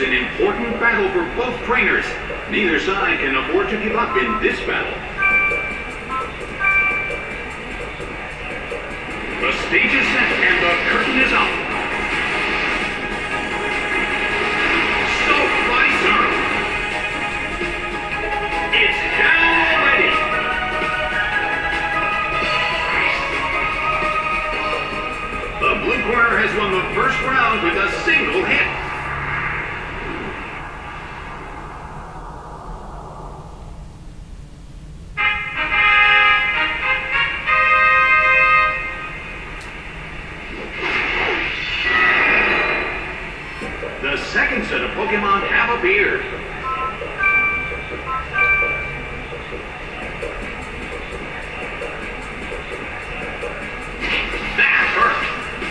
an important battle for both trainers. Neither side can afford to give up in this battle. The stage is set and the curtain is up. Soap by serve. It's down already. The blue corner has won the first round with a single hit. The second set of Pokemon have appeared. That hurt.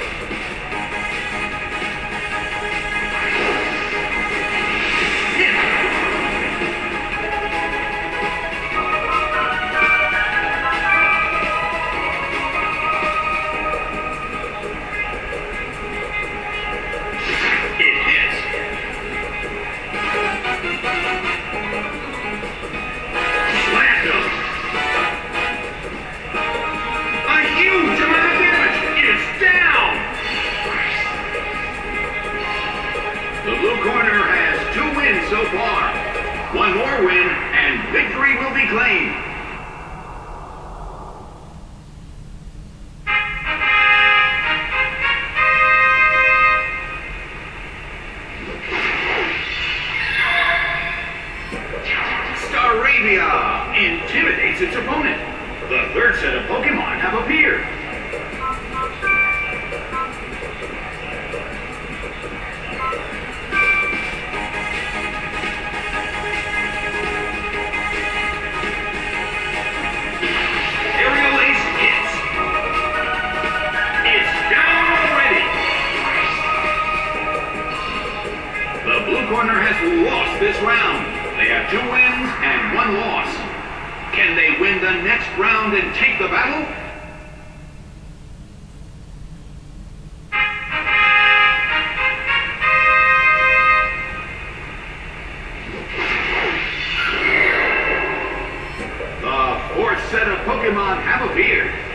Hit. It hits. Slammed him. A huge amount of damage. It's down. The blue corner has 2 wins so far. One more win and victory will be claimed. Staravia intimidates its opponent. The third set of Pokemon have appeared. Aerial Ace hits. It's down already. The blue corner has lost this round. They have 2 wins and 1 loss. Can they win the next round and take the battle? The fourth set of Pokemon have appeared.